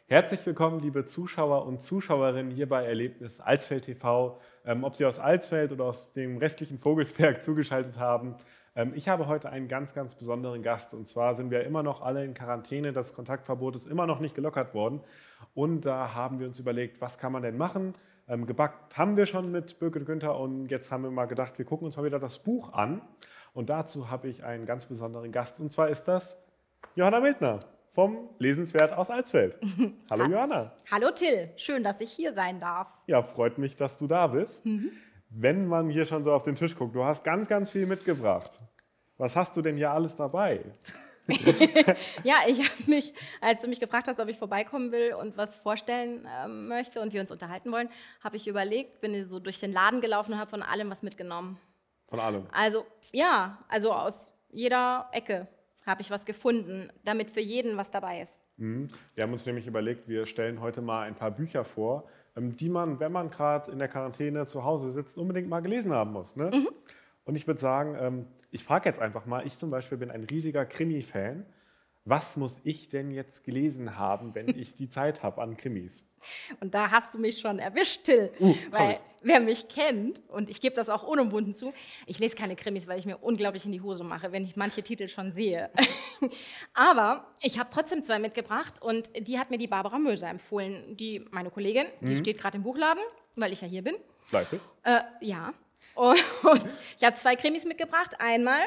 Herzlich willkommen, liebe Zuschauer und Zuschauerinnen hier bei Erlebnis Alsfeld TV. Ob Sie aus Alsfeld oder aus dem restlichen Vogelsberg zugeschaltet haben. Ich habe heute einen ganz, ganz besonderen Gast. Und zwar sind wir immer noch alle in Quarantäne. Das Kontaktverbot ist immer noch nicht gelockert worden. Und da haben wir uns überlegt, was kann man denn machen? Gebackt haben wir schon mit Birgit Günther und jetzt haben wir mal gedacht, wir gucken uns mal wieder das Buch an. Und dazu habe ich einen ganz besonderen Gast. Und zwar ist das Johanna Wildner vom Lesenswert aus Alsfeld. Hallo Johanna. Hallo Till, schön, dass ich hier sein darf. Ja, freut mich, dass du da bist. Wenn man hier schon so auf den Tisch guckt, du hast ganz, ganz viel mitgebracht. Was hast du denn hier alles dabei? Ja, ich habe mich, als du mich gefragt hast, ob ich vorbeikommen will und was vorstellen möchte und wir uns unterhalten wollen, habe ich überlegt, bin so durch den Laden gelaufen und habe von allem was mitgenommen. Von allem? Also aus jeder Ecke habe ich was gefunden, damit für jeden was dabei ist. Wir haben uns nämlich überlegt, wir stellen heute mal ein paar Bücher vor, die man, wenn man gerade in der Quarantäne zu Hause sitzt, unbedingt mal gelesen haben muss. Ne? Und ich würde sagen, ich frage jetzt einfach mal, ich zum Beispiel bin ein riesiger Krimi-Fan. Was muss ich denn jetzt gelesen haben, wenn ich die Zeit habe an Krimis? Und da hast du mich schon erwischt, Till. Weil wer mich kennt, und ich gebe das auch unumwunden zu, ich lese keine Krimis, weil ich mir unglaublich in die Hose mache, wenn ich manche Titel schon sehe. Aber ich habe trotzdem zwei mitgebracht und die hat mir die Barbara Möser empfohlen. Meine Kollegin, die steht gerade im Buchladen, weil ich ja hier bin. Fleißig? Ja. Und ich habe zwei Krimis mitgebracht. Einmal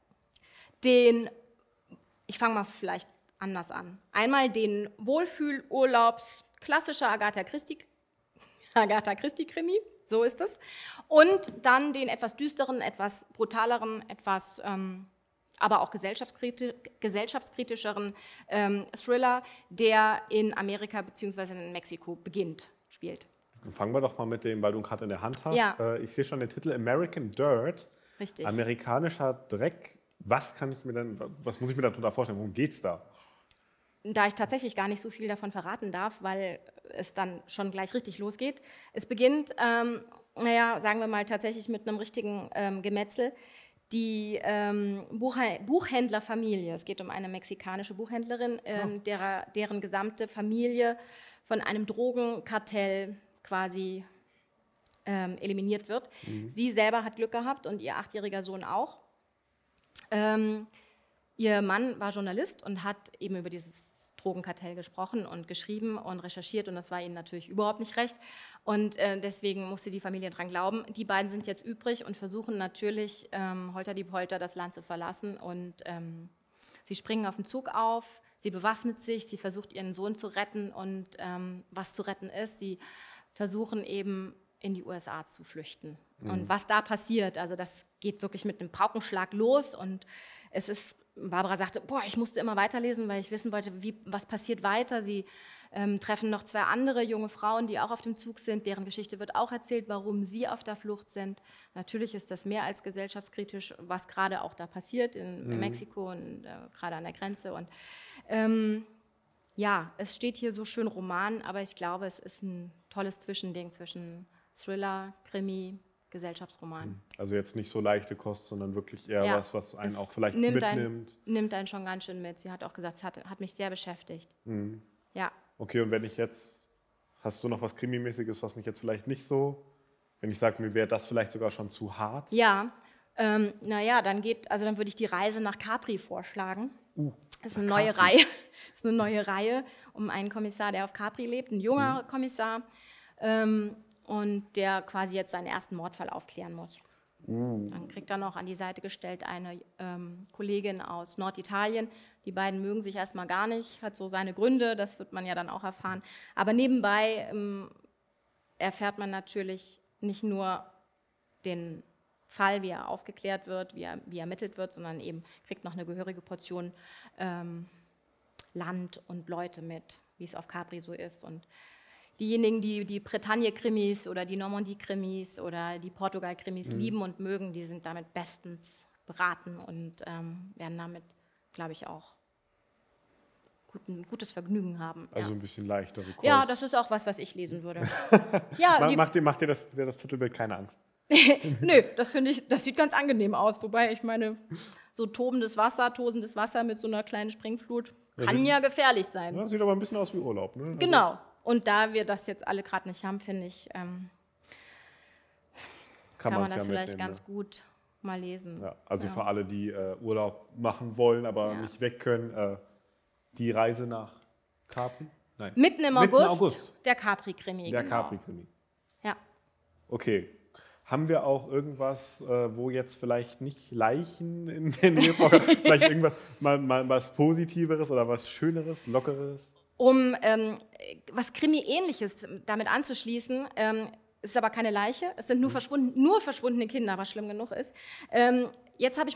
ich fange mal vielleicht anders an. Einmal den Wohlfühlurlaubs klassischer Agatha Christie-Krimi, so ist es. Und dann den etwas düsteren, etwas brutaleren, aber auch gesellschaftskritischeren Thriller, der in Amerika bzw. in Mexiko spielt. Fangen wir doch mal mit dem, weil du ihn gerade in der Hand hast. Ja. Ich sehe schon den Titel American Dirt. Richtig. Amerikanischer Dreck. Was muss ich mir darunter vorstellen? Worum geht's da? Da ich tatsächlich gar nicht so viel davon verraten darf, weil es dann schon gleich richtig losgeht. Es beginnt, sagen wir mal tatsächlich mit einem richtigen Gemetzel. Die Buchhändlerfamilie, es geht um eine mexikanische Buchhändlerin, deren gesamte Familie von einem Drogenkartell quasi eliminiert wird. Sie selber hat Glück gehabt und ihr 8-jähriger Sohn auch. Ihr Mann war Journalist und hat eben über dieses Drogenkartell gesprochen und geschrieben und recherchiert und das war ihnen natürlich überhaupt nicht recht und deswegen musste die Familie dran glauben. Die beiden sind jetzt übrig und versuchen natürlich holter die Polter das Land zu verlassen und sie springen auf den Zug auf, sie bewaffnet sich, sie versucht ihren Sohn zu retten und was zu retten ist, sie versuchen eben in die USA zu flüchten. Und was da passiert, also das geht wirklich mit einem Paukenschlag los und Barbara sagte, ich musste immer weiterlesen, weil ich wissen wollte, was passiert weiter. Sie treffen noch 2 andere junge Frauen, die auch auf dem Zug sind, deren Geschichte wird auch erzählt, warum sie auf der Flucht sind. Natürlich ist das mehr als gesellschaftskritisch, was gerade auch da passiert in Mexiko und gerade an der Grenze. Und es steht hier so schön Roman, aber ich glaube, es ist ein tolles Zwischending zwischen Thriller, Krimi, Gesellschaftsroman. Also jetzt nicht so leichte Kost, sondern wirklich eher was einen auch vielleicht mitnimmt. Nimmt einen schon ganz schön mit. Sie hat auch gesagt, es hat mich sehr beschäftigt. Ja. Okay, und hast du noch was Krimimäßiges, was mich jetzt vielleicht nicht so, wenn ich sage, mir wäre das vielleicht sogar schon zu hart? Ja, dann würde ich die Reise nach Capri vorschlagen. Das ist eine neue Reihe. Das ist eine neue Reihe um einen Kommissar, der auf Capri lebt, ein junger Kommissar. Und der quasi jetzt seinen ersten Mordfall aufklären muss. Dann kriegt er noch an die Seite gestellt eine Kollegin aus Norditalien. Die beiden mögen sich erstmal gar nicht, hat so seine Gründe, das wird man ja dann auch erfahren. Aber nebenbei erfährt man natürlich nicht nur den Fall, wie er aufgeklärt wird, wie er ermittelt wird, sondern eben kriegt noch eine gehörige Portion Land und Leute mit, wie es auf Capri so ist. Und diejenigen, die die Bretagne-Krimis oder die Normandie-Krimis oder die Portugal-Krimis lieben und mögen, die sind damit bestens beraten und werden damit, glaube ich, auch gutes Vergnügen haben. Also ein bisschen leichtere Kost. Ja, das ist auch was ich lesen würde. Macht dir das Titelbild keine Angst? Nö, das sieht ganz angenehm aus. Wobei, ich meine, so tosendes Wasser mit so einer kleinen Springflut, Kann ja gefährlich sein. Ja, sieht aber ein bisschen aus wie Urlaub. Ne? Genau. Und da wir das jetzt alle gerade nicht haben, finde ich, kann man das vielleicht ganz gut mal lesen. Ja, also für alle, die Urlaub machen wollen, aber nicht weg können, die Reise nach Capri? Nein. Mitten im August. Der Capri-Krimi. Der Capri-Krimi. Ja. Okay. Haben wir auch irgendwas, wo jetzt vielleicht nicht Leichen in der Nähe vorkommen? Vielleicht irgendwas, mal was Positiveres oder was Schöneres, Lockeres? Um was Krimi-ähnliches damit anzuschließen, es ist aber keine Leiche, es sind nur verschwundene Kinder, was schlimm genug ist. Jetzt habe ich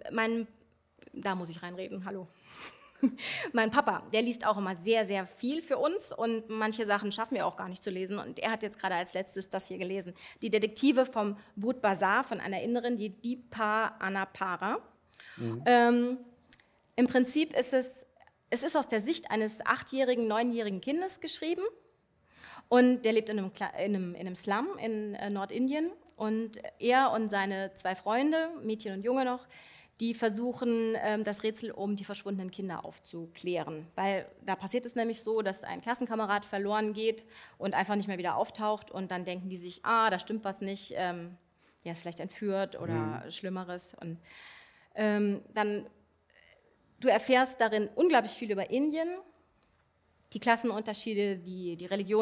da muss ich reinreden, hallo. Mein Papa, der liest auch immer sehr, sehr viel für uns und manche Sachen schaffen wir auch gar nicht zu lesen. Und er hat jetzt gerade als letztes das hier gelesen. Die Detektive vom Bhut Bazar von einer Inderin, die Deepa Anapara. Im Prinzip ist es ist aus der Sicht eines 8-jährigen, 9-jährigen Kindes geschrieben. Und der lebt in einem Slum in Nordindien. Und er und seine 2 Freunde, Mädchen und Junge noch, die versuchen, das Rätsel um die verschwundenen Kinder aufzuklären. Weil da passiert es nämlich so, dass ein Klassenkamerad verloren geht und einfach nicht mehr wieder auftaucht. Und dann denken die sich, da stimmt was nicht, der ist vielleicht entführt oder Schlimmeres. Und dann, du erfährst darin unglaublich viel über Indien, die Klassenunterschiede, die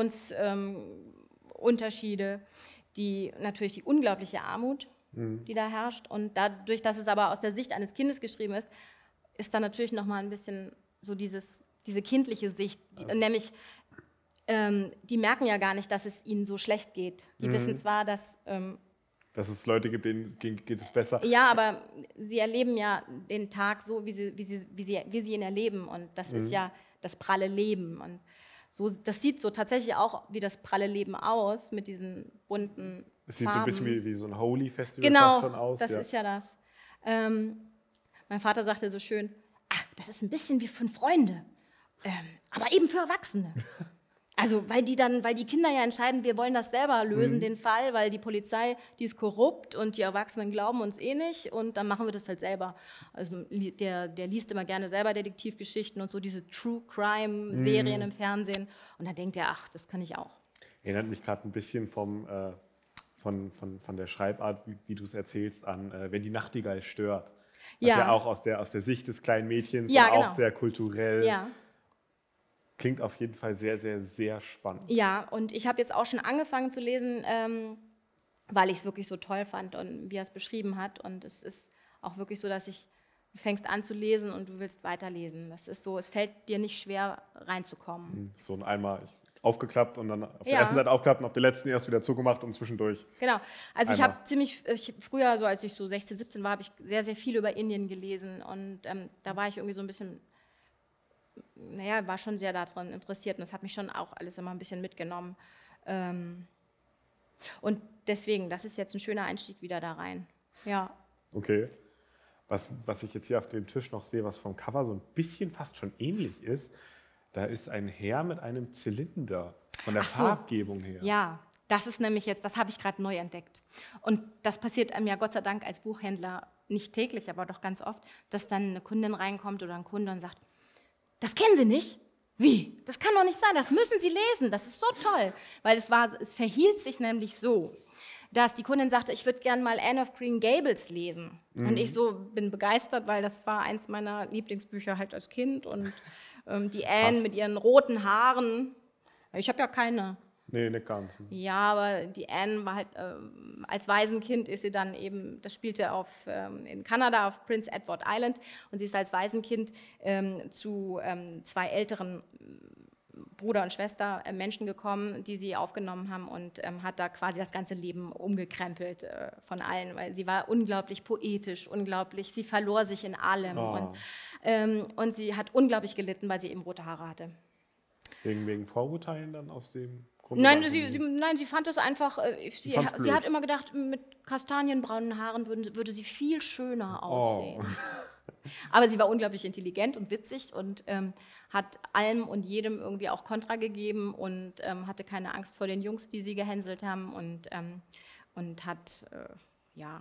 Religionsunterschiede, natürlich die unglaubliche Armut, die da herrscht. Und dadurch, dass es aber aus der Sicht eines Kindes geschrieben ist, ist da natürlich nochmal ein bisschen so diese kindliche Sicht, nämlich die merken ja gar nicht, dass es ihnen so schlecht geht. Die wissen zwar, dass es Leute gibt, denen geht es besser. Ja, aber sie erleben ja den Tag so, wie sie ihn erleben. Und das ist ja das pralle Leben. Und so, das sieht so tatsächlich auch wie das pralle Leben aus, mit diesen bunten Es sieht Farben. So ein bisschen wie so ein Holy-Festival genau, schon aus. Das ist ja das. Mein Vater sagte so schön, das ist ein bisschen wie 5 Freunde, aber eben für Erwachsene. Also, weil die Kinder ja entscheiden, wir wollen das selber lösen, den Fall, weil die Polizei, die ist korrupt und die Erwachsenen glauben uns eh nicht und dann machen wir das halt selber. Also der liest immer gerne selber Detektivgeschichten und so diese True-Crime-Serien im Fernsehen und dann denkt er, das kann ich auch. Erinnert mich gerade ein bisschen von der Schreibart, wie du es erzählst, an Wenn die Nachtigall stört. Das ja auch aus der Sicht des kleinen Mädchens und auch sehr kulturell. Ja. Klingt auf jeden Fall sehr, sehr, sehr spannend. Ja, und ich habe jetzt auch schon angefangen zu lesen, weil ich es wirklich so toll fand und wie er es beschrieben hat. Und es ist auch wirklich so, du fängst an zu lesen und du willst weiterlesen. Das ist so, es fällt dir nicht schwer reinzukommen. So ein einmal aufgeklappt und dann auf der ersten Seite aufgeklappt und auf der letzten erst wieder zugemacht und zwischendurch. Genau, also ich habe früher, so als ich so 16, 17 war, habe ich sehr, sehr viel über Indien gelesen und da war ich irgendwie so ein bisschen, war schon sehr daran interessiert und das hat mich schon auch alles immer ein bisschen mitgenommen. Und deswegen, das ist jetzt ein schöner Einstieg wieder da rein. Ja. Okay. Was ich jetzt hier auf dem Tisch noch sehe, was vom Cover so ein bisschen fast schon ähnlich ist, da ist ein Herr mit einem Zylinder, von der Farbgebung her. Ja, das ist nämlich jetzt, das habe ich gerade neu entdeckt. Und das passiert einem ja Gott sei Dank als Buchhändler nicht täglich, aber doch ganz oft, dass dann eine Kundin reinkommt oder ein Kunde und sagt, das kennen Sie nicht? Wie? Das kann doch nicht sein, das müssen Sie lesen, das ist so toll. Weil es verhielt sich nämlich so, dass die Kundin sagte, ich würde gerne mal Anne of Green Gables lesen. Und ich bin begeistert, weil das war eins meiner Lieblingsbücher halt als Kind. Und die Anne mit ihren roten Haaren, ich habe ja keine. Nee, nicht ganz. Ja, aber die Anne war halt, als Waisenkind ist sie dann eben, das spielte in Kanada auf Prince Edward Island und sie ist als Waisenkind zu 2 älteren Bruder und Schwester Menschen gekommen, die sie aufgenommen haben und hat da quasi das ganze Leben umgekrempelt von allen, weil sie war unglaublich poetisch, sie verlor sich in allem und sie hat unglaublich gelitten, weil sie eben rote Haare hatte. Wegen Vorurteilen dann aus dem Grund? Nein, sie fand es einfach, sie hat immer gedacht, mit kastanienbraunen Haaren würde sie viel schöner aussehen. Aber sie war unglaublich intelligent und witzig und hat allem und jedem irgendwie auch Kontra gegeben und hatte keine Angst vor den Jungs, die sie gehänselt haben und hat,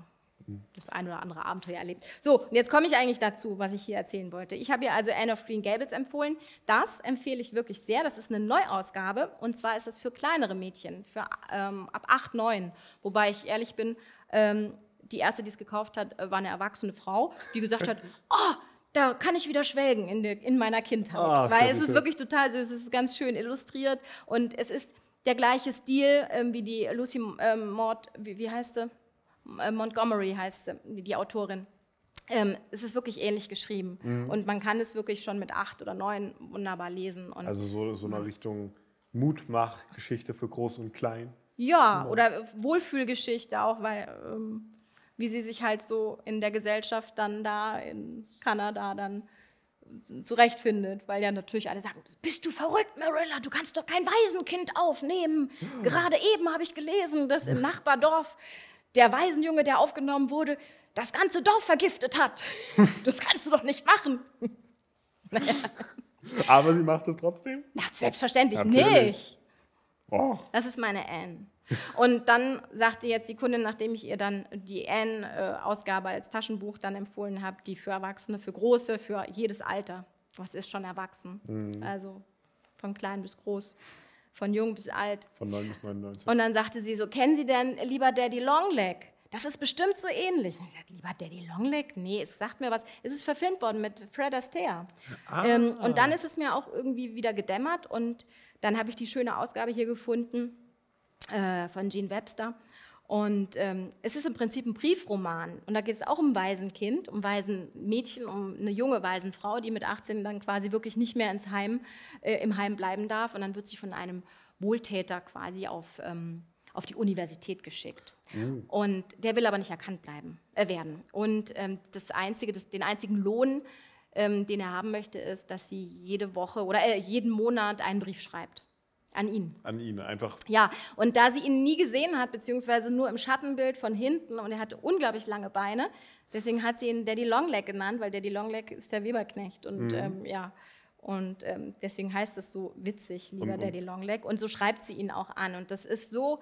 das ein oder andere Abenteuer erlebt. So, und jetzt komme ich eigentlich dazu, was ich hier erzählen wollte. Ich habe ihr also Anne of Green Gables empfohlen. Das empfehle ich wirklich sehr. Das ist eine Neuausgabe und zwar ist das für kleinere Mädchen, für ab 8, 9. Wobei ich ehrlich bin, die erste, die es gekauft hat, war eine erwachsene Frau, die gesagt hat, oh, da kann ich wieder schwelgen in meiner Kindheit. Ach, weil es ist wirklich total süß, es ist ganz schön illustriert und es ist der gleiche Stil wie die Lucy Maud, wie heißt sie? Montgomery heißt sie, die Autorin. Es ist wirklich ähnlich geschrieben und man kann es wirklich schon mit 8 oder 9 wunderbar lesen. Und also so eine Richtung Mutmach-Geschichte für Groß und Klein. ja, oder Wohlfühlgeschichte auch, weil wie sie sich halt so in der Gesellschaft dann da in Kanada dann zurechtfindet, weil ja natürlich alle sagen, bist du verrückt, Marilla, du kannst doch kein Waisenkind aufnehmen. Gerade eben habe ich gelesen, dass im Nachbardorf der Waisenjunge, der aufgenommen wurde, das ganze Dorf vergiftet hat. Das kannst du doch nicht machen. Naja. Aber sie macht es trotzdem? Na, selbstverständlich Natürlich. nicht. Oh. Das ist meine Anne. Und dann sagte jetzt die Kundin, nachdem ich ihr dann die Anne-Ausgabe als Taschenbuch dann empfohlen habe, die für Erwachsene, für Große, für jedes Alter. Was ist schon erwachsen? Also von klein bis groß, von jung bis alt. Von 9 bis 99. Und dann sagte sie so, kennen Sie denn lieber Daddy Longleg? Das ist bestimmt so ähnlich. Und ich sagte, lieber Daddy Longleg? Nee, es sagt mir was. Es ist verfilmt worden mit Fred Astaire. Und dann ist es mir auch irgendwie wieder gedämmert und dann habe ich die schöne Ausgabe hier gefunden von Jean Webster. Und es ist im Prinzip ein Briefroman. Und da geht es auch um ein Waisenkind, um Waisenmädchen, um eine junge Waisenfrau, die mit 18 dann quasi wirklich nicht mehr im Heim bleiben darf. Und dann wird sie von einem Wohltäter quasi auf die Universität geschickt. Und der will aber nicht erkannt werden. Und den einzigen Lohn, den er haben möchte, ist, dass sie jede Woche oder jeden Monat einen Brief schreibt. An ihn. An ihn, einfach. Ja, und da sie ihn nie gesehen hat, beziehungsweise nur im Schattenbild von hinten, und er hatte unglaublich lange Beine, deswegen hat sie ihn Daddy Longleg genannt, weil Daddy Longleg ist der Weberknecht. Und deswegen heißt es so witzig, lieber Daddy Longleg. Und so schreibt sie ihn auch an. Und das ist so,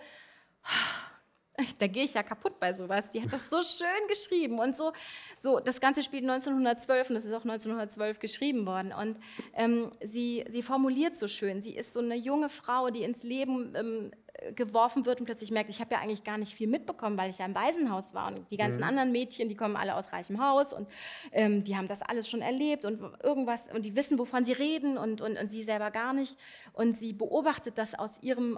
da gehe ich ja kaputt bei sowas. Die hat das so schön geschrieben. Und so das Ganze spielt 1912 und das ist auch 1912 geschrieben worden. Und sie formuliert so schön. Sie ist so eine junge Frau, die ins Leben geworfen wird und plötzlich merkt, ich habe ja eigentlich gar nicht viel mitbekommen, weil ich ja im Waisenhaus war. Und die ganzen anderen Mädchen, die kommen alle aus reichem Haus und die haben das alles schon erlebt und irgendwas und die wissen, wovon sie reden und sie selber gar nicht. Und sie beobachtet das aus ihrem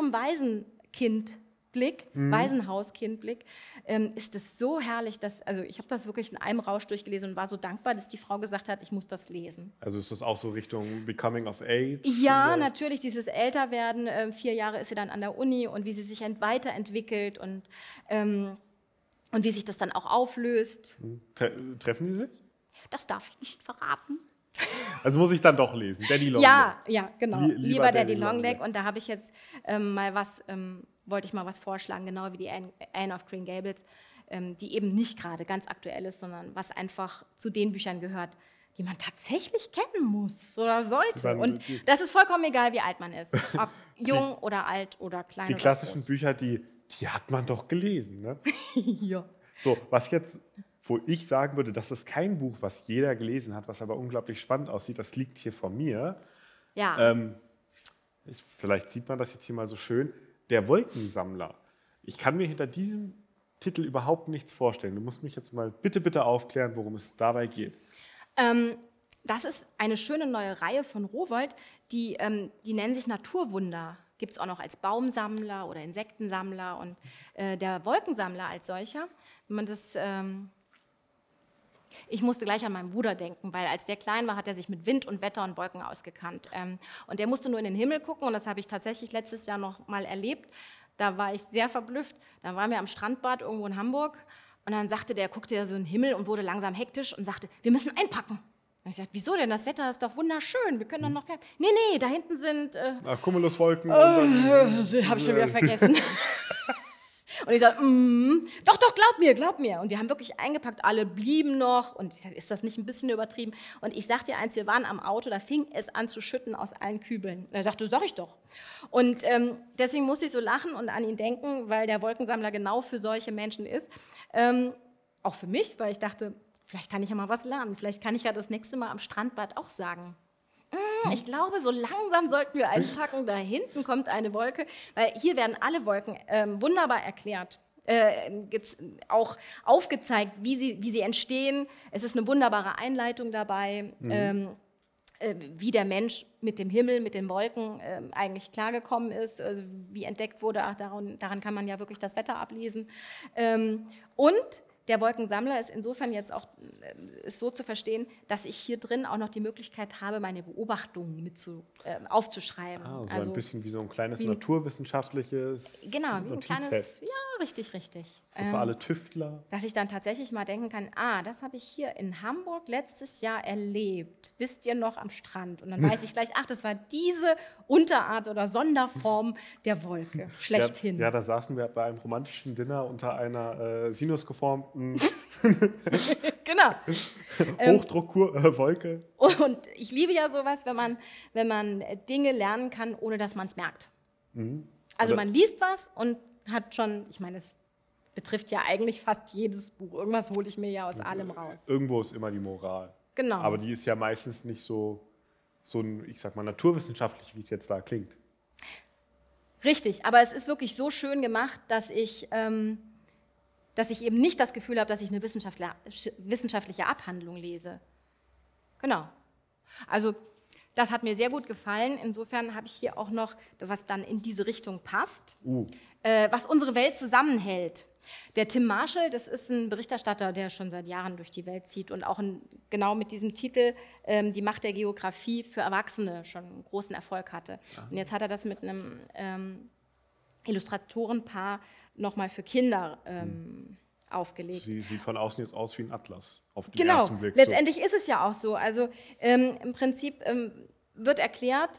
Waisenhauskindblick, ist es so herrlich, also ich habe das wirklich in einem Rausch durchgelesen und war so dankbar, dass die Frau gesagt hat, ich muss das lesen. Also ist das auch so Richtung Becoming of Age? Ja, oder? natürlich, dieses Älterwerden, 4 Jahre ist sie dann an der Uni und wie sie sich weiterentwickelt und wie sich das dann auch auflöst. Treffen Sie sich? Das darf ich nicht verraten. Also muss ich dann doch lesen, Daddy Longleg. Ja, genau, lieber Daddy Longleg. Und da habe ich jetzt wollte ich mal was vorschlagen, genau wie die Anne of Green Gables, die eben nicht gerade ganz aktuell ist, sondern was einfach zu den Büchern gehört, die man tatsächlich kennen muss oder sollte. Und das ist vollkommen egal, wie alt man ist, ob jung oder alt oder klein. Die klassischen Bücher, die hat man doch gelesen, ne? Ja. So, wo ich sagen würde, das ist kein Buch, was jeder gelesen hat, was aber unglaublich spannend aussieht, das liegt hier vor mir. Ja. Vielleicht sieht man das jetzt hier mal so schön. Der Wolkensammler. Ich kann mir hinter diesem Titel überhaupt nichts vorstellen. Du musst mich jetzt mal bitte aufklären, worum es dabei geht. Das ist eine schöne neue Reihe von Rowohlt, die nennen sich Naturwunder. Gibt es auch noch als Baumsammler oder Insektensammler. Und der Wolkensammler als solcher, wenn man das... Ich musste gleich an meinen Bruder denken, weil als der klein war, hat er sich mit Wind und Wetter und Wolken ausgekannt. Und der musste nur in den Himmel gucken und das habe ich tatsächlich letztes Jahr noch mal erlebt. Da war ich sehr verblüfft. Da waren wir am Strandbad irgendwo in Hamburg und dann guckte er so in den Himmel und wurde langsam hektisch und sagte, wir müssen einpacken. Und ich sagte, wieso denn? Das Wetter ist doch wunderschön, wir können doch noch bleiben. Nee, da hinten sind... Cumuluswolken. Habe ich schon wieder vergessen. Und ich sagte, doch, glaub mir. Und wir haben wirklich eingepackt, alle blieben noch. Und ich sagte, ist das nicht ein bisschen übertrieben? Und ich sagte dir eins, wir waren am Auto, da fing es an zu schütten aus allen Kübeln. Und er sagte, sag ich doch. Und deswegen musste ich so lachen und an ihn denken, weil der Wolkensammler genau für solche Menschen ist. auch für mich, weil ich dachte, vielleicht kann ich ja mal was lernen. Vielleicht kann ich ja das nächste Mal am Strandbad auch sagen. Ich glaube, so langsam sollten wir einpacken. Da hinten kommt eine Wolke, weil hier werden alle Wolken wunderbar erklärt. Auch aufgezeigt, wie sie entstehen. Es ist eine wunderbare Einleitung dabei, wie der Mensch mit dem Himmel, mit den Wolken eigentlich klargekommen ist, wie entdeckt wurde. Ach, daran kann man ja wirklich das Wetter ablesen. Und der Wolkensammler ist insofern jetzt auch ist so zu verstehen, dass ich hier drin auch noch die Möglichkeit habe, meine Beobachtungen aufzuschreiben. So ein bisschen wie so ein kleines naturwissenschaftliches Genau, wie ein Notizheft. kleines, ja, richtig. So für alle Tüftler. Dass ich dann tatsächlich mal denken kann, das habe ich hier in Hamburg letztes Jahr erlebt. Wisst ihr noch am Strand? Und dann weiß ich gleich, das war diese Unterart oder Sonderform der Wolke, schlechthin. Ja, da saßen wir bei einem romantischen Dinner unter einer sinusgeformten genau. Hochdruckwolke. Und ich liebe ja sowas, wenn man Dinge lernen kann, ohne dass man es merkt. Also man liest was und hat schon, ich meine, es betrifft ja eigentlich fast jedes Buch. Irgendwas hole ich mir ja aus allem raus. Irgendwo ist immer die Moral. Genau. Aber die ist ja meistens nicht so ich sag mal, naturwissenschaftlich, wie es jetzt da klingt. Richtig, aber es ist wirklich so schön gemacht, dass ich eben nicht das Gefühl habe, dass ich eine wissenschaftliche Abhandlung lese. Genau. Also das hat mir sehr gut gefallen. Insofern habe ich hier auch noch, was dann in diese Richtung passt, was unsere Welt zusammenhält. Der Tim Marshall, das ist ein Berichterstatter, der schon seit Jahren durch die Welt zieht und auch genau mit diesem Titel Die Macht der Geografie für Erwachsene schon einen großen Erfolg hatte. Und jetzt hat er das mit einem Illustratorenpaar nochmal für Kinder aufgelegt. Sie sieht von außen jetzt aus wie ein Atlas, auf den Genau, ersten Blick. letztendlich ist es ja auch so. Also im Prinzip wird erklärt,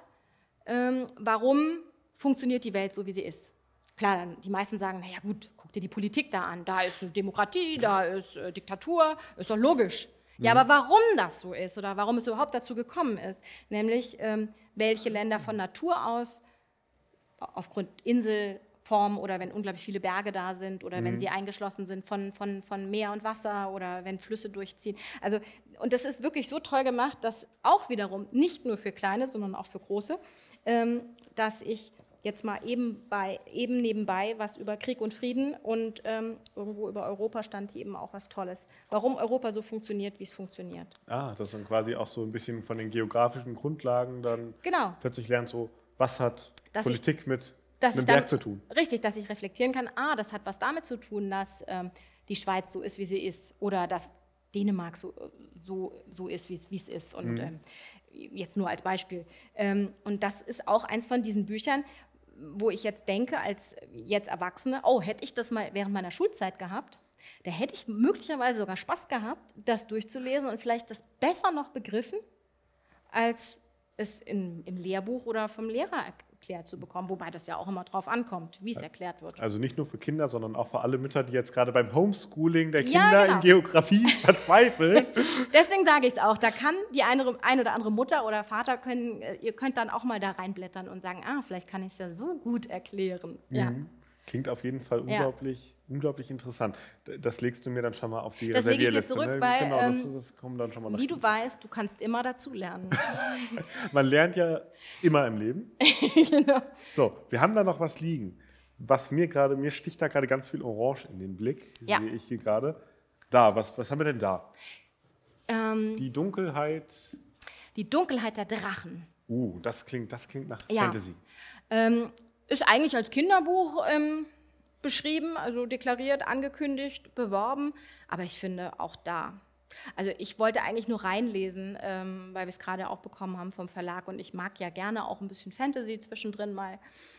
warum funktioniert die Welt so, wie sie ist. Klar, die meisten sagen, naja gut, guck dir die Politik da an, da ist eine Demokratie, da ist Diktatur, ist doch logisch. Ja, aber warum das so ist oder warum es überhaupt dazu gekommen ist, nämlich welche Länder von Natur aus, aufgrund Inselform oder wenn unglaublich viele Berge da sind oder wenn sie eingeschlossen sind von Meer und Wasser oder wenn Flüsse durchziehen. Also, und das ist wirklich so toll gemacht, dass auch wiederum nicht nur für Kleine, sondern auch für Große, dass ich jetzt mal eben nebenbei was über Krieg und Frieden und irgendwo über Europa stand hier eben auch was Tolles. Warum Europa so funktioniert, wie es funktioniert. Dass man quasi auch so ein bisschen von den geografischen Grundlagen dann plötzlich lernt, so was hat Politik mit einem Berg zu tun. Richtig, dass ich reflektieren kann, das hat was damit zu tun, dass die Schweiz so ist, wie sie ist oder dass Dänemark so ist, wie es ist. Und jetzt nur als Beispiel. Und das ist auch eins von diesen Büchern, wo ich jetzt denke, als jetzt Erwachsene, hätte ich das mal während meiner Schulzeit gehabt, da hätte ich möglicherweise sogar Spaß gehabt, das durchzulesen und vielleicht das besser noch begriffen, als es im Lehrbuch oder vom Lehrer erklärt zu bekommen, wobei das ja auch immer drauf ankommt, wie es erklärt wird. Also nicht nur für Kinder, sondern auch für alle Mütter, die jetzt gerade beim Homeschooling der Kinder in Geografie verzweifeln. Deswegen sage ich es auch, da kann die ein oder andere Mutter oder Vater ihr könnt dann auch mal da reinblättern und sagen, vielleicht kann ich es ja so gut erklären. Ja. Klingt auf jeden Fall unglaublich interessant. Das legst du mir dann schon mal auf die Das lege ich dir Reservierliste. zurück, weil, genau, das kommt dann schon mal nach. Wie du weißt, du kannst immer dazu lernen. Man lernt ja immer im Leben. Genau. So, wir haben da noch was liegen. Mir sticht da gerade ganz viel Orange in den Blick, sehe ich hier gerade. Was haben wir denn da? Die Dunkelheit. Die Dunkelheit der Drachen. Das klingt nach Fantasy. Ist eigentlich als Kinderbuch beschrieben, also deklariert, angekündigt, beworben. Aber ich finde auch da. Also ich wollte eigentlich nur reinlesen, weil wir es gerade auch bekommen haben vom Verlag. Und ich mag ja gerne auch ein bisschen Fantasy zwischendrin mal.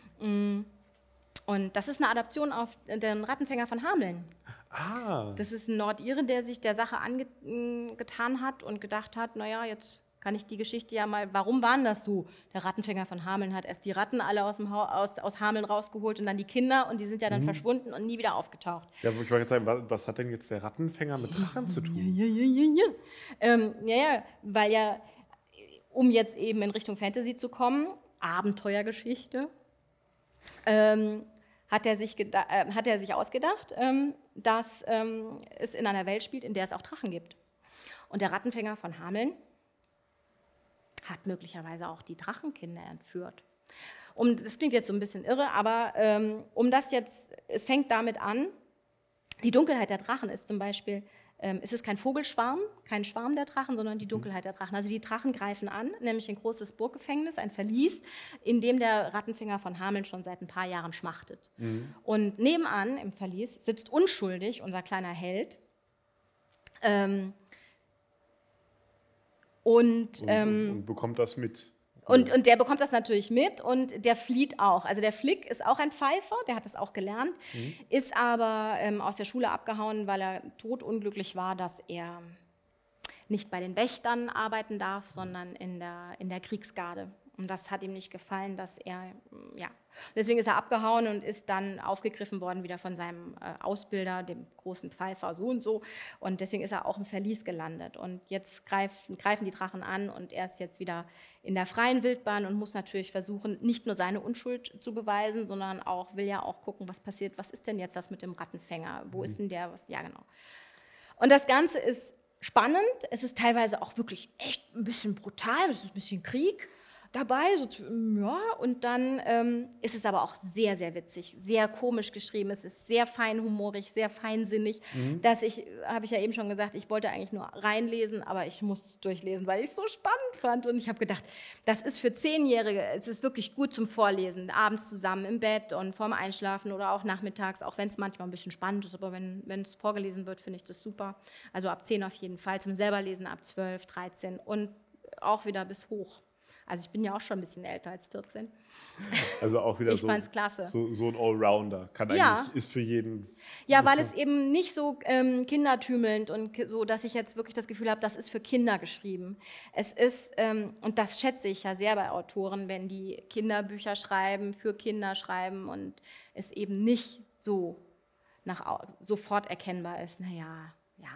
Und das ist eine Adaption auf den Rattenfänger von Hameln. Das ist ein Nordire, der sich der Sache angetan hat und gedacht hat, naja, jetzt kann ich die Geschichte ja mal, warum waren das so? Der Rattenfänger von Hameln hat erst die Ratten alle aus Hameln rausgeholt und dann die Kinder und die sind ja dann verschwunden und nie wieder aufgetaucht. Ja, ich wollte sagen, was hat denn jetzt der Rattenfänger mit Drachen zu tun? Weil um jetzt eben in Richtung Fantasy zu kommen, Abenteuergeschichte, hat hat er sich ausgedacht, dass es in einer Welt spielt, in der es auch Drachen gibt. Und der Rattenfänger von Hameln hat möglicherweise auch die Drachenkinder entführt. Das klingt jetzt so ein bisschen irre, aber es fängt damit an, die Dunkelheit der Drachen ist zum Beispiel, es ist kein Vogelschwarm, kein Schwarm der Drachen, sondern die Dunkelheit der Drachen. Also die Drachen greifen an, nämlich ein großes Burggefängnis, ein Verlies, in dem der Rattenfänger von Hameln schon seit ein paar Jahren schmachtet. Und nebenan im Verlies sitzt unschuldig unser kleiner Held. Und bekommt das mit. Und der bekommt das natürlich mit und der flieht auch. Also der Flick ist auch ein Pfeifer, der hat das auch gelernt, ist aber aus der Schule abgehauen, weil er todunglücklich war, dass er nicht bei den Wächtern arbeiten darf, sondern in der Kriegsgarde. Und das hat ihm nicht gefallen, deswegen ist er abgehauen und ist dann aufgegriffen worden wieder von seinem Ausbilder, dem großen Pfeifer, so und so. Und deswegen ist er auch im Verlies gelandet. Und jetzt greifen die Drachen an und er ist jetzt wieder in der freien Wildbahn und muss natürlich versuchen, nicht nur seine Unschuld zu beweisen, sondern will ja auch gucken, was passiert, was ist denn jetzt das mit dem Rattenfänger, wo ist denn der, ja genau. Und das Ganze ist spannend, es ist teilweise auch wirklich echt ein bisschen brutal, es ist ein bisschen Krieg dabei, und dann ist es aber auch sehr, sehr witzig, sehr komisch geschrieben, es ist sehr feinhumorig, sehr feinsinnig, habe ich ja eben schon gesagt, ich wollte eigentlich nur reinlesen, aber ich muss es durchlesen, weil ich es so spannend fand und ich habe gedacht, das ist für 10-Jährige, es ist wirklich gut zum Vorlesen, abends zusammen im Bett und vorm Einschlafen oder auch nachmittags, auch wenn es manchmal ein bisschen spannend ist, aber wenn es vorgelesen wird, finde ich das super, also ab 10 auf jeden Fall, zum selberlesen ab 12, 13 und auch wieder bis hoch. Also ich bin ja auch schon ein bisschen älter als 14. Also auch wieder fand's klasse. So ein Allrounder. Ist für jeden. Ja, weil es eben nicht so kindertümelnd und so, dass ich jetzt wirklich das Gefühl habe, das ist für Kinder geschrieben. Es ist, und das schätze ich ja sehr bei Autoren, wenn die Kinderbücher schreiben, für Kinder schreiben und es eben nicht so sofort erkennbar ist. Naja, ja.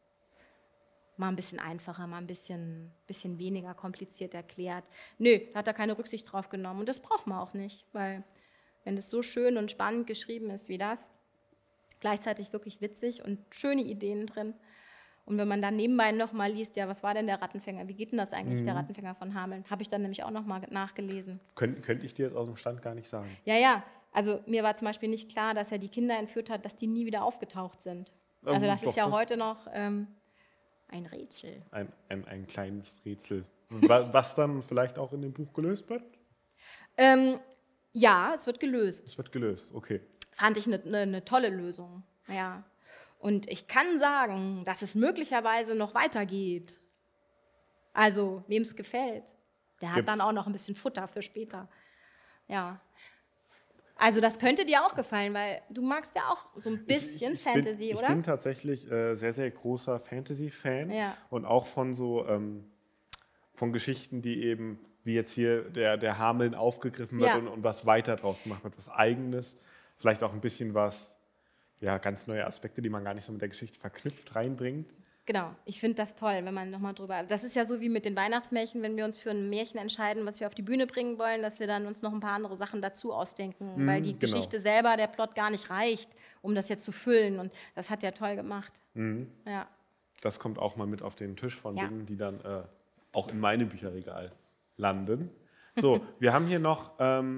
Mal ein bisschen einfacher, mal ein bisschen weniger kompliziert erklärt. Nö, da hat er keine Rücksicht drauf genommen. Und das braucht man auch nicht, weil wenn es so schön und spannend geschrieben ist wie das, gleichzeitig wirklich witzig und schöne Ideen drin. Und wenn man dann nebenbei nochmal liest, ja, was war denn der Rattenfänger? Wie geht denn das eigentlich, der Rattenfänger von Hameln? Habe ich dann nämlich auch nochmal nachgelesen. Könnte ich dir jetzt aus dem Stand gar nicht sagen. Ja, also mir war zum Beispiel nicht klar, dass er die Kinder entführt hat, dass die nie wieder aufgetaucht sind. Also das ist ja heute noch ein Rätsel. Ein kleines Rätsel. Was dann vielleicht auch in dem Buch gelöst wird? Ja, es wird gelöst. Es wird gelöst, okay. Fand ich eine tolle Lösung. Ja. Und ich kann sagen, dass es möglicherweise noch weitergeht. Also, wem es gefällt, der hat dann auch noch ein bisschen Futter für später. Ja. Also das könnte dir auch gefallen, weil du magst ja auch so ein bisschen Fantasy, oder? Ich bin tatsächlich sehr, sehr großer Fantasy-Fan und auch von von Geschichten, die eben, wie jetzt hier der Hameln aufgegriffen wird und was weiter draus gemacht wird, was Eigenes, vielleicht auch ein bisschen was, ganz neue Aspekte, die man gar nicht so mit der Geschichte verknüpft, reinbringt. Genau, ich finde das toll, wenn man nochmal drüber... Das ist ja so wie mit den Weihnachtsmärchen, wenn wir uns für ein Märchen entscheiden, was wir auf die Bühne bringen wollen, dass wir dann uns noch ein paar andere Sachen dazu ausdenken, weil die Geschichte selber, der Plot gar nicht reicht, um das jetzt zu füllen. Und das hat er toll gemacht. Ja. Das kommt auch mal mit auf den Tisch von Dingen, die dann auch in meinem Bücherregal landen. So, wir haben hier noch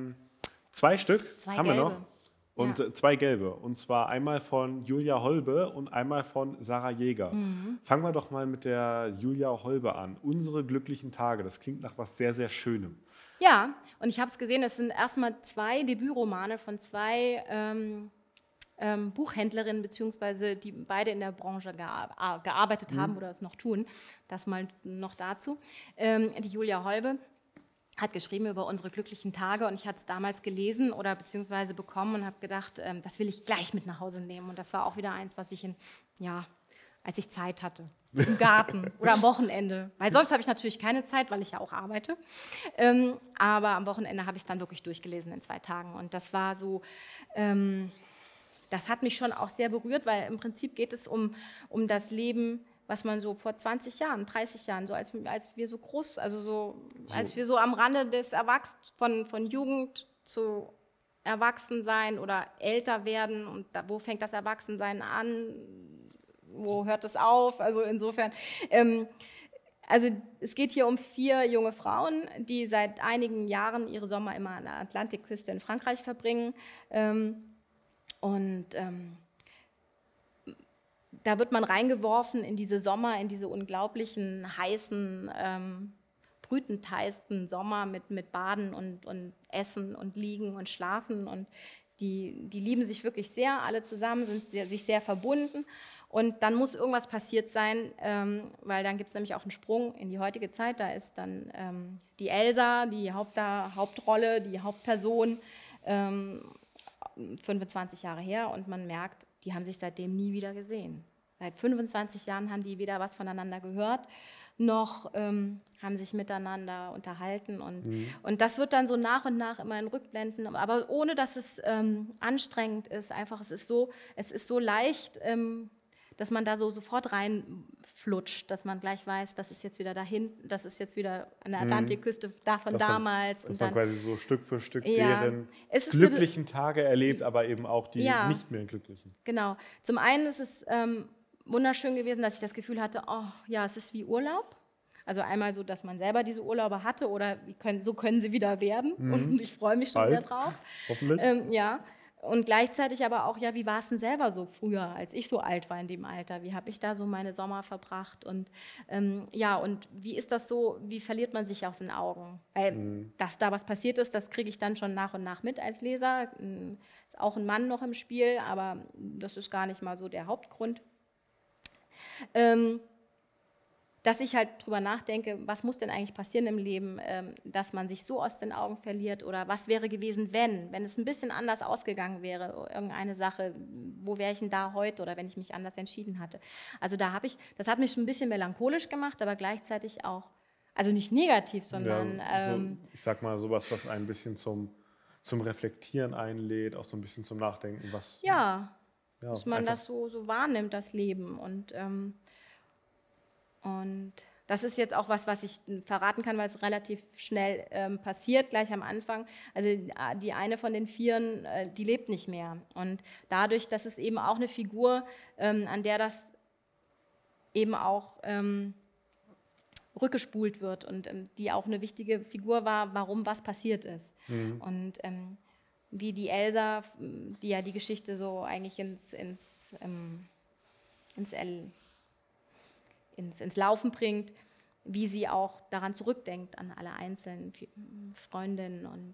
2 Stück. Zwei haben gelbe. Wir noch. Und 2 gelbe. Und zwar einmal von Julia Holbe und einmal von Sarah Jäger. Fangen wir doch mal mit der Julia Holbe an. Unsere glücklichen Tage. Das klingt nach was sehr, sehr Schönem. Ja, und ich habe es gesehen, es sind erstmal 2 Debütromane von 2 Buchhändlerinnen, beziehungsweise die beide in der Branche gearbeitet haben oder es noch tun. Das mal noch dazu. Die Julia Holbe hat geschrieben über unsere glücklichen Tage und ich hatte es damals gelesen oder beziehungsweise bekommen und habe gedacht, das will ich gleich mit nach Hause nehmen. Und das war auch wieder eins, was ich als ich Zeit hatte, im Garten oder am Wochenende. Weil sonst habe ich natürlich keine Zeit, weil ich ja auch arbeite. Aber am Wochenende habe ich es dann wirklich durchgelesen in 2 Tagen. Und das war so... das hat mich schon auch sehr berührt, weil im Prinzip geht es um das Leben, was man so vor 20 Jahren, 30 Jahren, so als wir so groß, als wir so am Rande des Erwachsens von Jugend zu Erwachsensein oder älter werden und wo fängt das Erwachsensein an, wo hört es auf? Also insofern, also es geht hier um 4 junge Frauen, die seit einigen Jahren ihre Sommer immer an der Atlantikküste in Frankreich verbringen. Da wird man reingeworfen in diese Sommer, in diese unglaublichen, heißen, brütend heißen Sommer mit Baden und Essen und Liegen und Schlafen. Und die lieben sich wirklich sehr, alle zusammen, sind sich sehr verbunden. Und dann muss irgendwas passiert sein, weil dann gibt es nämlich auch einen Sprung in die heutige Zeit. Da ist dann die Elsa, die Hauptrolle, die Hauptperson, 25 Jahre her. Und man merkt, die haben sich seitdem nie wieder gesehen. Seit 25 Jahren haben die weder was voneinander gehört, noch haben sich miteinander unterhalten. Und das wird dann so nach und nach immer in Rückblenden, aber ohne, dass es anstrengend ist. Einfach, es ist so leicht, dass man da so sofort reinflutscht, dass man gleich weiß, das ist jetzt wieder dahin, das ist jetzt wieder an der Atlantikküste von damals. Dass man quasi so Stück für Stück ja, deren glücklichen Tage erlebt, aber eben auch die nicht mehr glücklichen. Genau. Zum einen ist es wunderschön gewesen, dass ich das Gefühl hatte, oh ja, es ist wie Urlaub. Also einmal so, dass man selber diese Urlaube hatte oder so können sie wieder werden. Und ich freue mich schon sehr drauf. Hoffentlich. Ja. Und gleichzeitig aber auch, ja, wie war es denn selber so früher, als ich so alt war in dem Alter? Wie habe ich da so meine Sommer verbracht? Und ja, und wie ist das so, wie verliert man sich aus den Augen? Weil, dass da was passiert ist, das kriege ich dann schon nach und nach mit als Leser. Ist auch ein Mann noch im Spiel, aber das ist gar nicht mal so der Hauptgrund. Dass ich halt drüber nachdenke, was muss denn eigentlich passieren im Leben, dass man sich so aus den Augen verliert oder was wäre gewesen, wenn es ein bisschen anders ausgegangen wäre, irgendeine Sache, wo wäre ich denn da heute oder wenn ich mich anders entschieden hatte. Also das hat mich ein bisschen melancholisch gemacht, aber gleichzeitig auch, also nicht negativ, sondern... ich sag mal sowas, was ein bisschen zum Reflektieren einlädt, auch so ein bisschen zum Nachdenken, was... Ja, dass man das so wahrnimmt, das Leben und das ist jetzt auch was ich verraten kann, weil es relativ schnell passiert, gleich am Anfang. Also die eine von den 4, die lebt nicht mehr. Und dadurch, dass es eben auch eine Figur, an der das eben auch rückgespult wird und die auch eine wichtige Figur war, warum was passiert ist. Und wie die Elsa, die ja die Geschichte so eigentlich ins Laufen bringt, wie sie auch daran zurückdenkt, an alle einzelnen Freundinnen. Und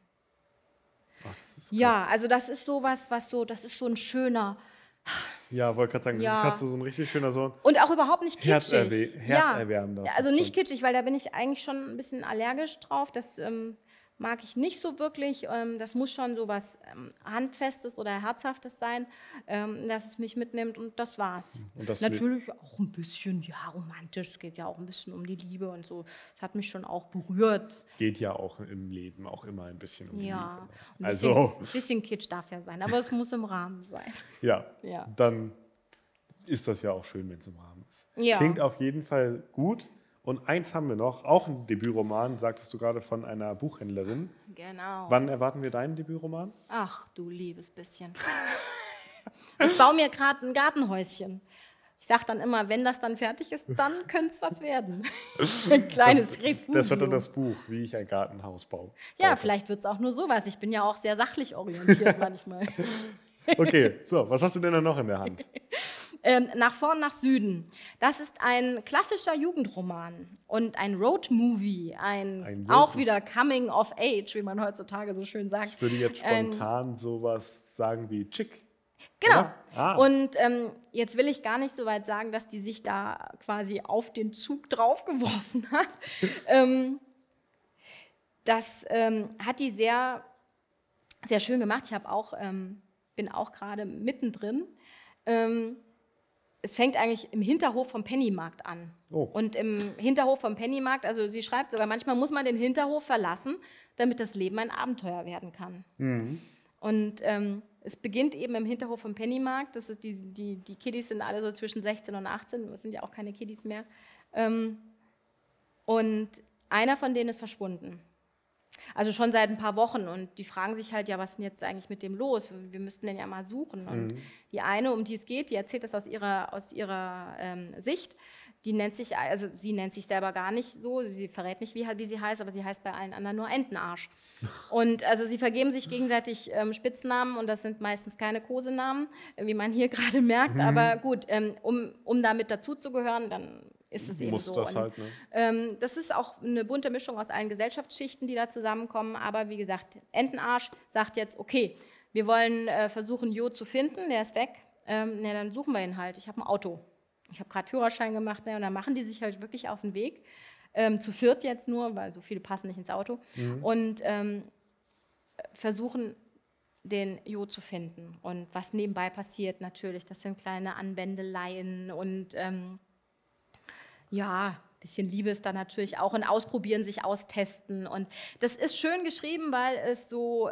ja, also das ist sowas, das ist so ein schöner... Ja, wollte gerade sagen, das ist gerade so ein richtig schöner Sohn. Und auch überhaupt nicht kitschig. Herzerwärmender. Ja, also nicht kitschig, weil da bin ich eigentlich schon ein bisschen allergisch drauf. Das mag ich nicht so wirklich. Das muss schon so was Handfestes oder Herzhaftes sein, dass es mich mitnimmt und das war's. Und das natürlich auch ein bisschen, ja, romantisch. Es geht ja auch ein bisschen um die Liebe und so. Das hat mich schon auch berührt. Geht ja auch im Leben auch immer ein bisschen um die Liebe. Ein bisschen Kitsch darf ja sein, aber es muss im Rahmen sein. Ja, dann ist das ja auch schön, wenn es im Rahmen ist. Ja. Klingt auf jeden Fall gut. Und eins haben wir noch, auch ein Debütroman, sagtest du gerade, von einer Buchhändlerin. Genau. Wann erwarten wir deinen Debütroman? Ach, du liebes bisschen. Ich baue mir gerade ein Gartenhäuschen. Ich sage dann immer, wenn das dann fertig ist, dann könnte es was werden. Ein kleines Refugium. Das wird dann das Buch, wie ich ein Gartenhaus baue. Ja, vielleicht wird es auch nur sowas. Ich bin ja auch sehr sachlich orientiert manchmal. Okay, so, was hast du denn da noch in der Hand? Nach vorn, nach Süden. Das ist ein klassischer Jugendroman und ein Roadmovie, auch wieder Coming of Age, wie man heutzutage so schön sagt. Ich würde jetzt spontan sowas sagen wie Chick. Genau. Und jetzt will ich gar nicht so weit sagen, dass die sich da quasi auf den Zug draufgeworfen hat. Das hat die sehr, sehr schön gemacht. Ich bin auch gerade mittendrin. Es fängt eigentlich im Hinterhof vom Pennymarkt an. Oh. Und im Hinterhof vom Pennymarkt, also sie schreibt sogar, manchmal muss man den Hinterhof verlassen, damit das Leben ein Abenteuer werden kann. Und es beginnt eben im Hinterhof vom Pennymarkt. Das ist die Kiddies sind alle so zwischen 16 und 18, das sind ja auch keine Kiddies mehr. Und einer von denen ist verschwunden. Also schon seit ein paar Wochen und die fragen sich halt, ja, was ist denn jetzt eigentlich mit dem los? Wir müssten den ja mal suchen. Und die eine, um die es geht, die erzählt das aus ihrer Sicht. Die nennt sich, also sie nennt sich selber gar nicht so, sie verrät nicht, wie sie heißt, aber sie heißt bei allen anderen nur Entenarsch. Und also sie vergeben sich gegenseitig Spitznamen und das sind meistens keine Kosenamen, wie man hier gerade merkt. Aber gut, um damit dazuzugehören, dann ist es eben Muss so. das Und, halt, ne? das ist auch eine bunte Mischung aus allen Gesellschaftsschichten, die da zusammenkommen. Aber wie gesagt, Entenarsch sagt jetzt, okay, wir wollen versuchen, Jo zu finden, der ist weg. Na, dann suchen wir ihn halt. Ich habe ein Auto. Ich habe gerade Führerschein gemacht, ne, und dann machen die sich halt wirklich auf den Weg. Zu viert jetzt nur, weil so viele passen nicht ins Auto. Und versuchen, den Jo zu finden. Und was nebenbei passiert natürlich, das sind kleine Anwendeleien und ja, ein bisschen Liebe ist da natürlich auch und ausprobieren, sich austesten. Und das ist schön geschrieben, weil es so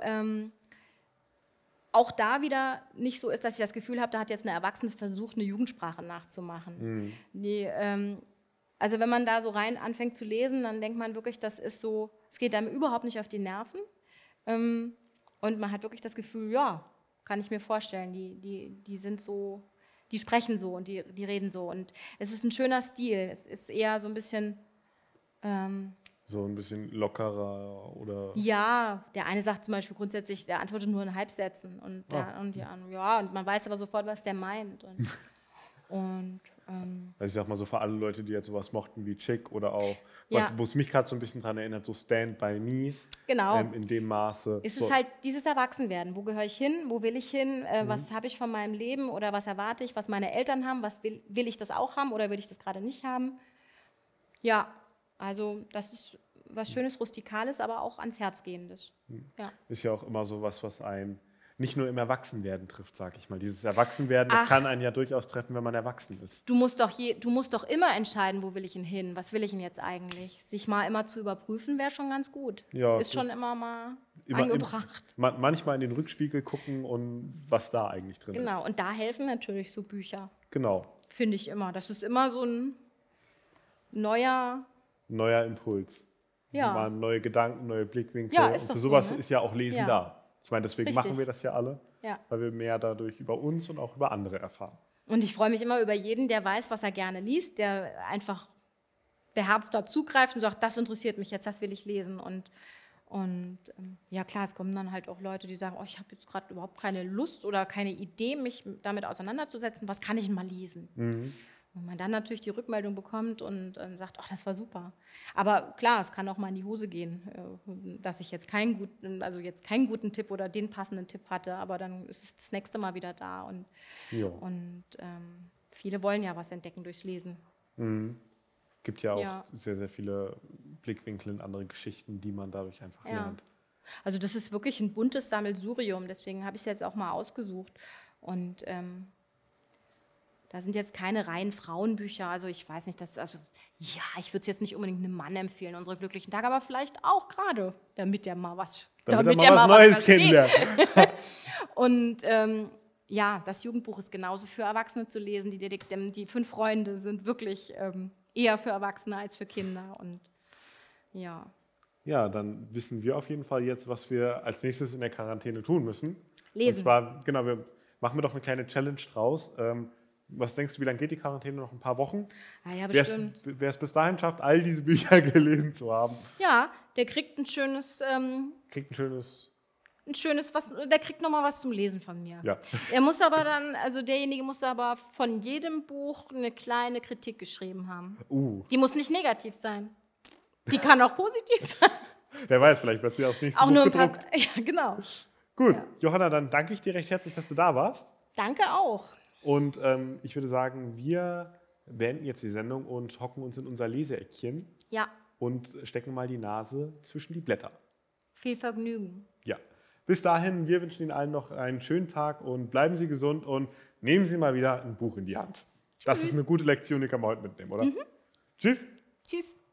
auch da wieder nicht so ist, dass ich das Gefühl habe, da hat jetzt eine Erwachsene versucht, eine Jugendsprache nachzumachen. Also wenn man da so rein anfängt zu lesen, dann denkt man wirklich, das ist so, es geht einem überhaupt nicht auf die Nerven. Und man hat wirklich das Gefühl, ja, kann ich mir vorstellen, die sind so, die sprechen so und die reden so. Und es ist ein schöner Stil. Es ist eher so ein bisschen so ein bisschen lockerer oder... Ja, der eine sagt zum Beispiel grundsätzlich, der antwortet nur in Halbsätzen und die anderen, ja, und man weiß aber sofort, was der meint. Also ich sag mal so für alle Leute, die jetzt sowas mochten wie Chick oder auch, Ja. wo es mich gerade so ein bisschen dran erinnert, so Stand By Me, Genau. in dem Maße. Es so, ist halt dieses Erwachsenwerden. Wo gehöre ich hin? Wo will ich hin? Was habe ich von meinem Leben oder was erwarte ich, was meine Eltern haben? Was will ich das auch haben oder will ich das gerade nicht haben? Ja, also das ist was Schönes, Rustikales, aber auch ans Herz gehendes. Ja. ist ja auch immer so was einen nicht nur im Erwachsenwerden trifft, sag ich mal. Dieses Erwachsenwerden, das kann einen ja durchaus treffen, wenn man erwachsen ist. Du musst doch immer entscheiden, wo will ich denn hin? Was will ich denn jetzt eigentlich? Sich mal immer zu überprüfen, wäre schon ganz gut. Ja, ist schon immer mal immer, angebracht. manchmal in den Rückspiegel gucken und was da eigentlich drin ist. Genau, und da helfen natürlich so Bücher. Genau. Finde ich immer. Das ist immer so ein neuer Impuls. Ja. Mal neue Gedanken, neue Blickwinkel. Ja, ist und doch für so, sowas ne? ist ja auch Lesen Ja. da. Ich meine, deswegen Richtig. machen wir das ja alle, Ja. weil wir mehr dadurch über uns und auch über andere erfahren. Und ich freue mich immer über jeden, der weiß, was er gerne liest, der einfach beherzt da zugreift und sagt, das interessiert mich jetzt, das will ich lesen. Und ja klar, es kommen dann halt auch Leute, die sagen, oh, ich habe jetzt gerade überhaupt keine Lust oder keine Idee, mich damit auseinanderzusetzen. Was kann ich denn mal lesen? Und man dann natürlich die Rückmeldung bekommt und sagt, ach, das war super. Aber klar, es kann auch mal in die Hose gehen, dass ich jetzt keinen guten Tipp oder den passenden Tipp hatte, aber dann ist es das nächste Mal wieder da. Und viele wollen ja was entdecken durchs Lesen. Gibt ja auch sehr, sehr viele Blickwinkel in andere Geschichten, die man dadurch einfach lernt. Also das ist wirklich ein buntes Sammelsurium, deswegen habe ich es jetzt auch mal ausgesucht. Und da sind jetzt keine reinen Frauenbücher, also ich weiß nicht, ich würde es jetzt nicht unbedingt einem Mann empfehlen, unsere glücklichen Tage, aber vielleicht auch gerade, damit der mal was Neues kennenlernt. Und das Jugendbuch ist genauso für Erwachsene zu lesen. Die 5 Freunde sind wirklich eher für Erwachsene als für Kinder. Und ja. Ja, dann wissen wir auf jeden Fall jetzt, was wir als nächstes in der Quarantäne tun müssen. Lesen. Und zwar, genau, machen wir doch eine kleine Challenge draus. Was denkst du, wie lange geht die Quarantäne? Noch ein paar Wochen? Ja, bestimmt. Wer es bis dahin schafft, all diese Bücher gelesen zu haben. Ja, der kriegt ein schönes... der kriegt nochmal was zum Lesen von mir. Ja. Er muss aber dann, also derjenige muss aber von jedem Buch eine kleine Kritik geschrieben haben. Die muss nicht negativ sein. Die kann auch positiv sein. Wer weiß, vielleicht wird sie aufs nächste auch Buch nur ein gedruckt. Ja, genau. Gut, Ja. Johanna, dann danke ich dir recht herzlich, dass du da warst. Danke auch. Und ich würde sagen, wir beenden jetzt die Sendung und hocken uns in unser Leseeckchen Ja, und stecken mal die Nase zwischen die Blätter. viel Vergnügen. Ja. Bis dahin, wir wünschen Ihnen allen noch einen schönen Tag und bleiben Sie gesund und nehmen Sie mal wieder ein Buch in die Hand. Das ist eine gute Lektion, die kann man heute mitnehmen, oder? Tschüss. Tschüss.